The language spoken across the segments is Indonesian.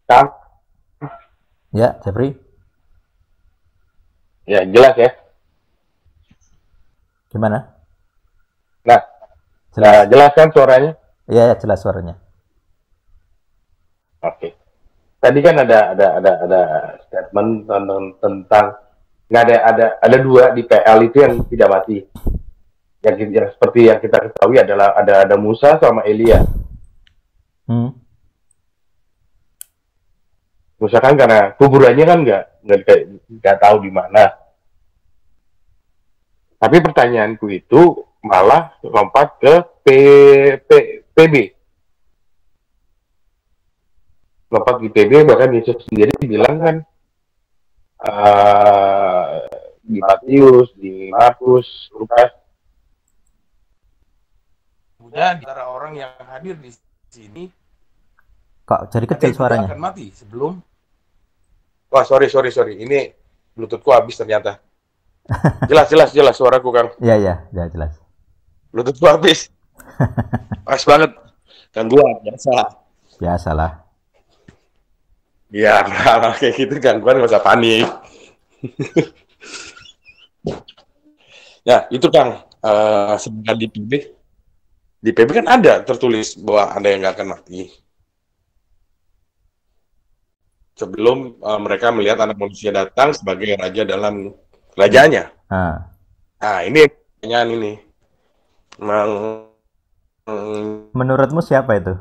Kang, Ya, Jeffrey, ya jelas ya. gimana? Nah, nah Jelas. jelas kan suaranya? Iya, ya, jelas suaranya. Oke. Tadi kan ada statement tentang nggak ada dua di PL itu yang tidak mati. Yang seperti yang kita ketahui adalah ada Musa sama Elia. Hmm. Musa kan karena kuburannya kan nggak tahu di mana. Tapi pertanyaanku itu malah lompat ke PB, lompat di PB, bahkan Yesus sendiri bilang kan di Matius, di Markus, Lukas, mudah di antara orang yang hadir di sini Kok jadi ada kecil yang tidak suaranya? akan mati sebelum. Wah, sorry. Ini Bluetoothku habis ternyata. Jelas suaraku, Kang. Iya, iya, ya jelas. Bluetoothku habis. Pas banget. Gangguan biasa. Biasalah. Iya, kalau kayak gitu gangguan nggak usah panik. Ya, itu Kang. Sebenarnya di PB kan ada tertulis bahwa ada yang nggak akan mati sebelum mereka melihat anak manusia datang sebagai raja dalam kerajaannya. Nah, Nah, ini pertanyaan ini. Memang menurutmu siapa itu?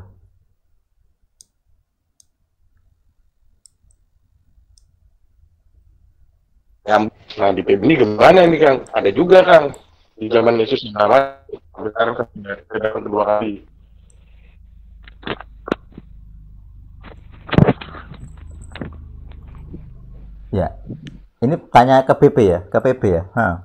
ya, nah di PB ini gimana ini Kang? Ada juga Kang di zaman Yesus yang lama sampai sekarang kan sudah kedua kali. Ya. Ini tanya ke BP ya, ke PB ya.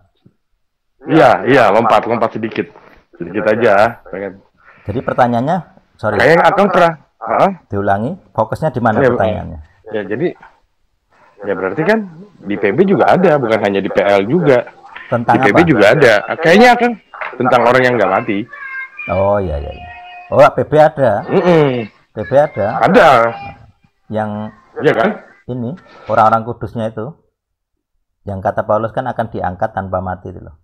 iya, lompat sedikit, sedikit aja. Pengen. Jadi pertanyaannya, sorry, Kayaknya Akang pernah, diulangi. Fokusnya di mana ya, pertanyaannya? ya jadi, ya berarti kan di PB juga ada, bukan hanya di PL juga. Tentang Di PB apa? juga ada. Kayaknya Akang tentang orang yang nggak mati. Oh, iya, iya, iya. Oh, PB ada. PB ada. Ada, Yang ya kan? ini orang-orang kudusnya itu, yang kata Paulus kan akan diangkat tanpa mati itu loh.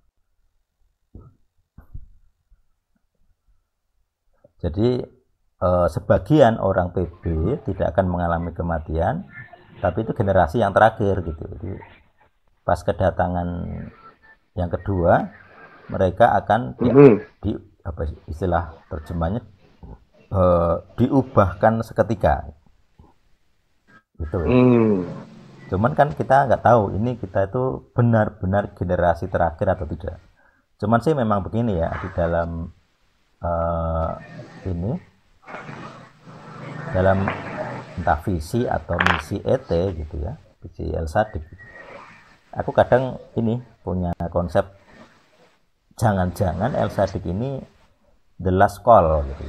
Jadi sebagian orang PB tidak akan mengalami kematian, tapi itu generasi yang terakhir gitu. Jadi pas kedatangan yang kedua, mereka akan di apa istilah terjemahnya, diubahkan seketika. Gitu. Cuman kan kita nggak tahu ini kita itu benar-benar generasi terakhir atau tidak. Cuman sih memang begini ya, di dalam ini dalam entah visi atau misi ET gitu ya, visi El Sadik. Aku kadang ini punya konsep jangan-jangan El Sadik ini the last call gitu.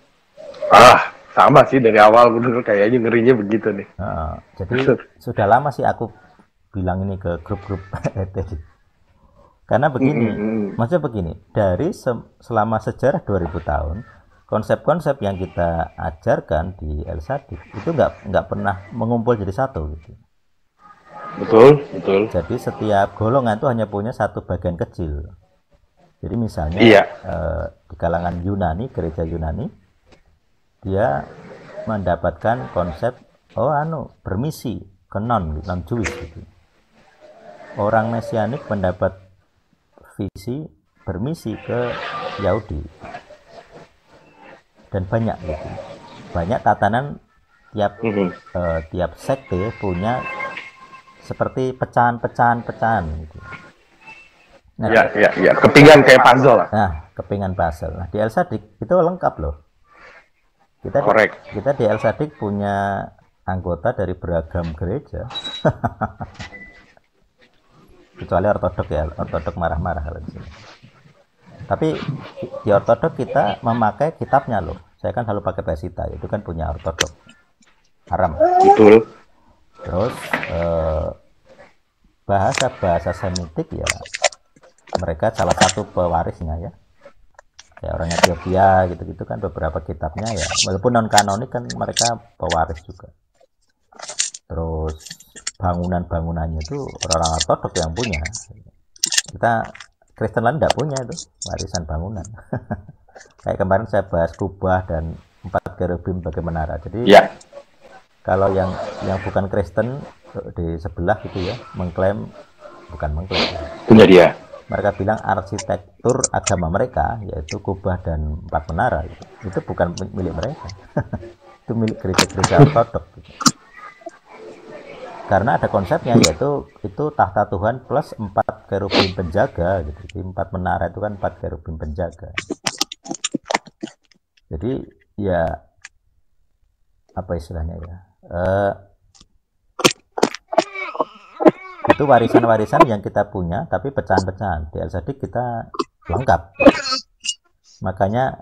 Sama sih dari awal bener kayaknya ngerinya begitu nih. Jadi sudah lama sih aku bilang ini ke grup-grup ET. Karena begini, maksudnya begini, dari selama sejarah 2000 tahun, konsep-konsep yang kita ajarkan di El Sadik itu nggak pernah mengumpul jadi satu gitu. Betul. Jadi setiap golongan itu hanya punya satu bagian kecil. Jadi misalnya di kalangan Yunani, gereja Yunani, dia mendapatkan konsep bermisi ke non Jewish gitu. Orang Mesianik mendapat visi bermisi ke Yahudi. Dan banyak gitu. Banyak tatanan tiap sekte punya seperti pecahan-pecahan gitu. Nah, kepingan kayak puzzle lah. Nah, kepingan puzzle. Nah, di El Sadik itu lengkap loh. Kita di El Sadik punya anggota dari beragam gereja. Kecuali ortodok ya, ortodok marah-marah kalau di sini. Tapi di ortodok kita memakai kitabnya loh. Saya kan selalu pakai Pesita, itu kan punya ortodok. Haram. Betul. Terus bahasa Semitik ya, mereka salah satu pewarisnya ya. Ya orang Ethiopia gitu-gitu kan beberapa kitabnya ya, walaupun non kanonik kan mereka pewaris juga. terus bangunannya itu orang ortodok yang punya. Kita Kristen lain tidak punya itu warisan bangunan. Kayak kemarin saya bahas kubah dan 4 kerubim bagai menara. Jadi Ya, kalau yang bukan Kristen di sebelah gitu ya, bukan mengklaim. punya dia. Mereka bilang arsitektur agama mereka yaitu kubah dan 4 menara itu bukan milik mereka. Itu milik gereja-gereja ortodok gitu. Karena ada konsepnya yaitu itu tahta Tuhan plus 4 kerubim penjaga gitu. Jadi 4 menara itu kan 4 kerubim penjaga. Jadi ya apa istilahnya ya? Itu warisan-warisan yang kita punya tapi pecahan-pecahan. Di El Sadik kita lengkap. Makanya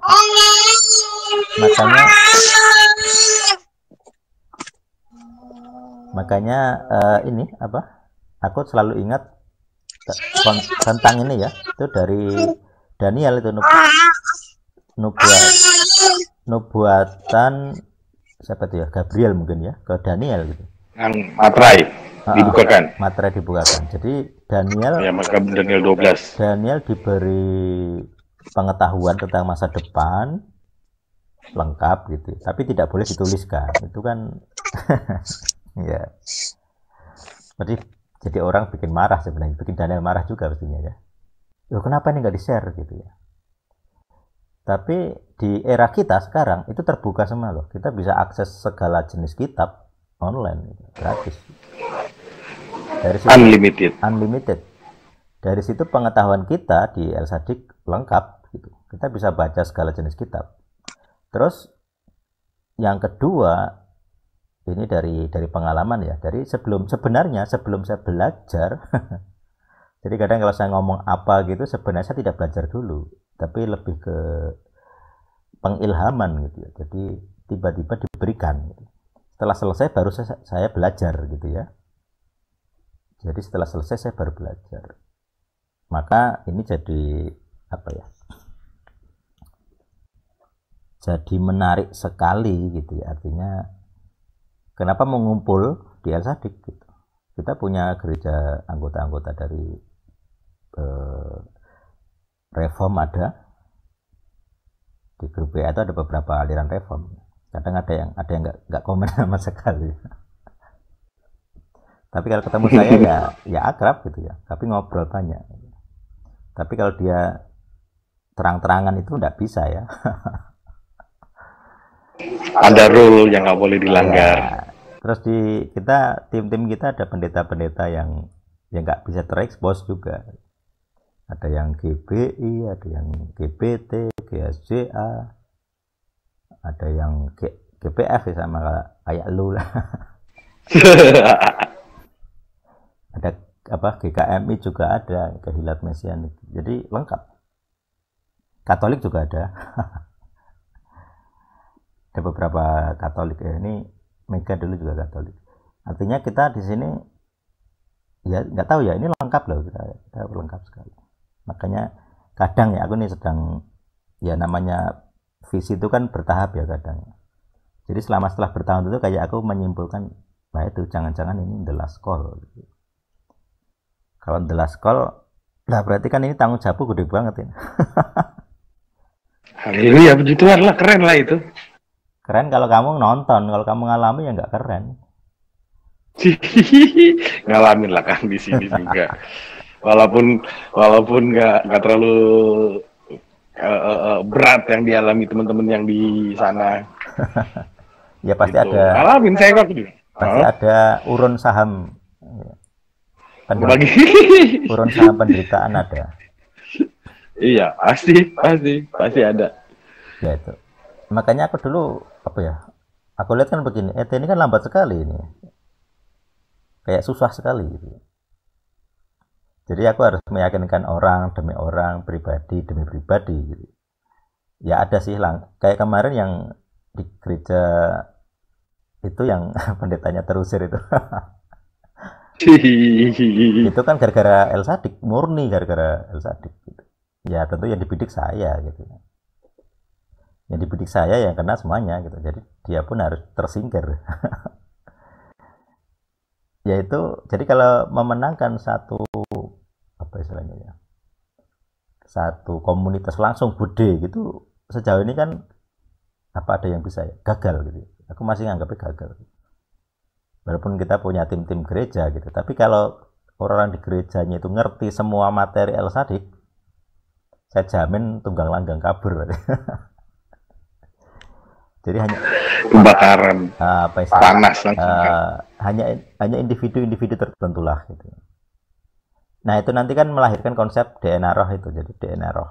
ini apa? Aku selalu ingat tentang ini ya. Itu dari Daniel itu nubuatan siapa itu ya? Gabriel mungkin ya ke Daniel gitu. Yang materai dibukakan. Materai dibukakan. Jadi Daniel Ya, maka Daniel 12. Daniel diberi pengetahuan tentang masa depan lengkap gitu. Tapi tidak boleh dituliskan. Itu kan ya. Jadi orang bikin marah sebenarnya, bikin Daniel marah juga pastinya ya. Loh, kenapa ini nggak di-share gitu ya? Tapi di era kita sekarang itu terbuka semua loh. Kita bisa akses segala jenis kitab online gitu, gratis. Dari situ, unlimited. Dari situ pengetahuan kita di El Sadik lengkap gitu. Kita bisa baca segala jenis kitab. Terus yang kedua ini dari pengalaman ya. Sebenarnya sebelum saya belajar jadi kadang kalau saya ngomong apa gitu sebenarnya saya tidak belajar dulu, tapi lebih ke pengilhaman gitu ya. Jadi tiba-tiba diberikan gitu. Setelah selesai baru saya belajar gitu ya. Jadi setelah selesai saya baru belajar. Maka ini jadi apa ya? Jadi menarik sekali gitu ya. Artinya kenapa mengumpul di El Sadik gitu. Kita punya gereja anggota-anggota dari Reform ada. Di grup WA itu ada beberapa aliran Reform. Kadang ada yang nggak komen sama sekali. Tapi kalau ketemu saya ya akrab gitu ya. Tapi ngobrol banyak. Tapi kalau dia terang-terangan itu nggak bisa ya. Ada rule yang nggak boleh dilanggar. Ya. Terus tim kita ada pendeta-pendeta yang nggak bisa terekspos juga. Ada yang GBI, ada yang GBT, GSJA, ada yang GPF ya, sama kayak lu lah. Ada apa GKMI juga ada, Kehilat Mesianik. Jadi lengkap. Katolik juga ada. Ada beberapa Katolik ya. Ini Mega dulu juga Katolik. Artinya kita di sini ya nggak tahu ya, ini lengkap loh, kita lengkap sekali. Makanya kadang ya aku nih sedang ya namanya visi itu kan bertahap ya kadang. Jadi setelah bertahun itu kayak aku menyimpulkan, nah itu jangan-jangan ini the last call. Kalau the last call, lah berarti kan ini tanggung jawabku gede banget ya. Haleluya, puji Tuhan lah, keren lah itu. Keren kalau kamu nonton, kalau kamu ngalami ya nggak keren. Ngalamin lah kan di sini juga. Walaupun nggak terlalu berat yang dialami teman-teman yang di sana. Ya pasti gitu. ada. Ngalamin saya kok juga. Pasti ada urun saham. Urun saham penderitaan ada. Iya, pasti ada. Ya itu. Makanya aku dulu apa ya? Aku lihat kan begini, ini kan lambat sekali ini. Kayak susah sekali gitu. Jadi aku harus meyakinkan orang demi orang, pribadi demi pribadi gitu. Ya ada sih kayak kemarin yang di gereja itu yang pendetanya terusir itu. Itu kan gara-gara El Sadik, murni gara-gara El Sadik gitu. Ya tentu yang dibidik saya gitu. Yang dibidik saya yang kena semuanya gitu. Jadi dia pun harus tersingkir. yaitu jadi kalau memenangkan satu apa istilahnya ya, satu komunitas langsung gede gitu, sejauh ini kan apa ada yang bisa ya? Gagal gitu. Aku masih nganggapnya gagal. Walaupun kita punya tim-tim gereja gitu, tapi kalau orang di gerejanya itu ngerti semua materi El Sadik, saya jamin tunggang langgang kabur. Jadi hanya kebakaran, apa panas hanya individu-individu tertentu lah gitu. Nah itu nanti kan melahirkan konsep DNA roh itu. Jadi DNA roh,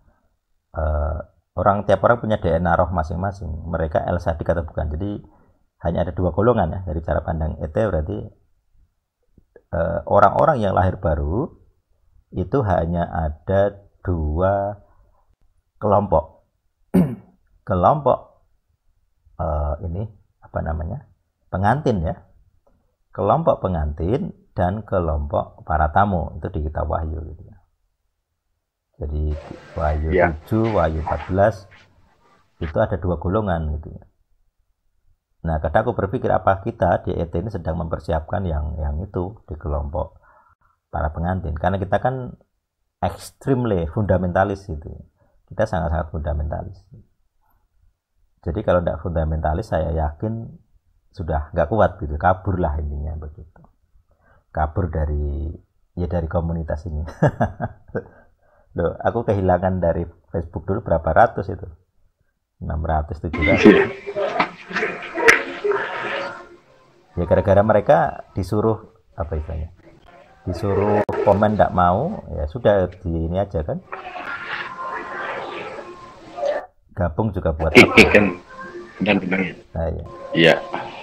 tiap orang punya DNA roh masing-masing. Mereka El Sadik atau bukan. Jadi hanya ada dua golongan ya dari cara pandang ET. Berarti orang-orang yang lahir baru itu hanya ada dua kelompok. Kelompok ini apa namanya, pengantin ya, kelompok pengantin dan kelompok para tamu. Itu di kitab Wahyu gitu ya. Jadi Wahyu 7, Wahyu 14 itu ada dua golongan gitu ya. Nah kadang aku berpikir apa kita di ET ini sedang mempersiapkan yang itu di kelompok para pengantin, karena kita kan extremely fundamentalis gitu. Kita sangat-sangat fundamentalis. Jadi kalau tidak fundamentalis, saya yakin sudah nggak kuat gitu, kabur lah intinya begitu. Kabur dari komunitas ini. Loh, aku kehilangan dari Facebook dulu berapa ratus itu? 600, 700. Ya gara-gara mereka disuruh apa istilahnya? Disuruh komen nggak mau, ya sudah di ini aja kan. Gabung juga buat kan dan benar. Nah, iya.